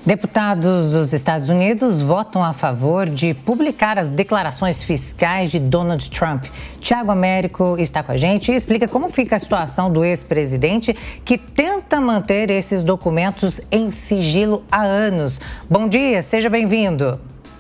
Deputados dos Estados Unidos votam a favor de publicar as declarações fiscais de Donald Trump. Tiago Américo está com a gente e explica como fica a situação do ex-presidente que tenta manter esses documentos em sigilo há anos. Bom dia, seja bem-vindo.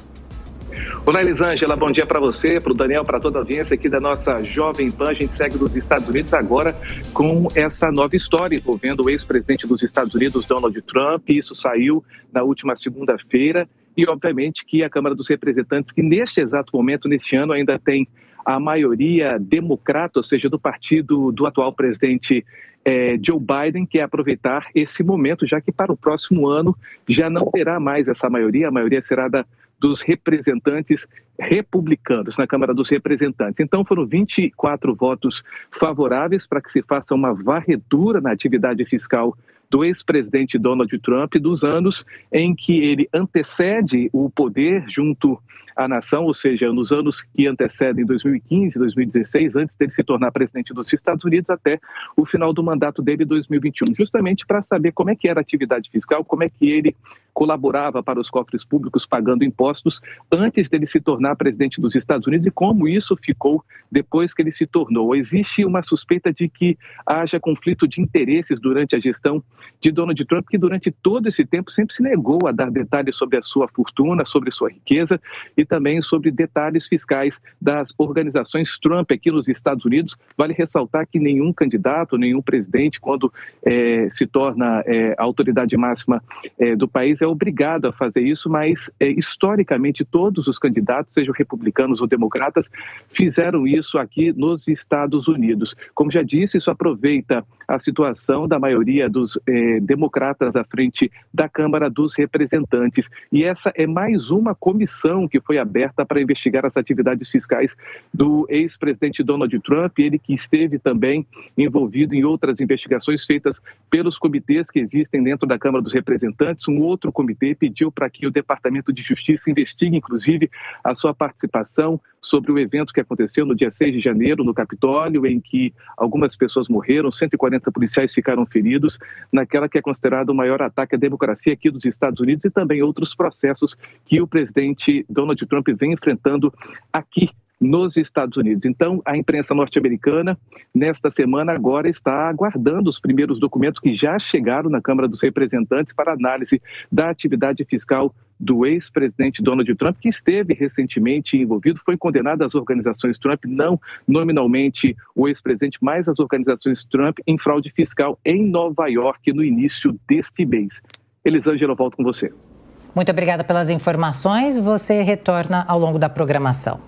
Olá, Elisângela, bom dia para você, para o Daniel, para toda a audiência aqui da nossa Jovem Pan. A gente segue dos Estados Unidos agora com essa nova história envolvendo o ex-presidente dos Estados Unidos, Donald Trump. Isso saiu na última segunda-feira e, obviamente, que a Câmara dos Representantes, que neste exato momento, neste ano, ainda tem a maioria democrata, ou seja, do partido do atual presidente Joe Biden, quer aproveitar esse momento, já que para o próximo ano já não terá mais essa maioria, a maioria será dos representantes republicanos na Câmara dos Representantes. Então foram 24 votos favoráveis para que se faça uma varredura na atividade fiscal do ex-presidente Donald Trump, dos anos em que ele antecede o poder junto à nação, ou seja, nos anos que antecedem 2015, 2016, antes dele se tornar presidente dos Estados Unidos, até o final do mandato dele em 2021, justamente para saber como é que era a atividade fiscal, como é que ele colaborava para os cofres públicos pagando impostos antes dele se tornar presidente dos Estados Unidos e como isso ficou depois que ele se tornou. Existe uma suspeita de que haja conflito de interesses durante a gestão de Donald Trump, que durante todo esse tempo sempre se negou a dar detalhes sobre a sua fortuna, sobre sua riqueza e também sobre detalhes fiscais das organizações Trump aqui nos Estados Unidos. Vale ressaltar que nenhum candidato, nenhum presidente, quando se torna a autoridade máxima do país, é obrigado a fazer isso, mas historicamente todos os candidatos, sejam republicanos ou democratas, fizeram isso aqui nos Estados Unidos. Como já disse, isso aproveita a situação da maioria dos democratas à frente da Câmara dos Representantes. E essa é mais uma comissão que foi aberta para investigar as atividades fiscais do ex-presidente Donald Trump, ele que esteve também envolvido em outras investigações feitas pelos comitês que existem dentro da Câmara dos Representantes. Um outro comitê pediu para que o Departamento de Justiça investigue, inclusive, a sua participação sobre o evento que aconteceu no dia 6 de janeiro, no Capitólio, em que algumas pessoas morreram, 140 policiais ficaram feridos, naquela que é considerado o maior ataque à democracia aqui dos Estados Unidos e também outros processos que o presidente Donald Trump vem enfrentando aqui nos Estados Unidos. Então, a imprensa norte-americana, nesta semana, agora está aguardando os primeiros documentos que já chegaram na Câmara dos Representantes para análise da atividade fiscal do ex-presidente Donald Trump, que esteve recentemente envolvido, foi condenado às organizações Trump, não nominalmente o ex-presidente, mas as organizações Trump em fraude fiscal em Nova York no início deste mês. Elisângela, eu volto com você. Muito obrigada pelas informações. Você retorna ao longo da programação.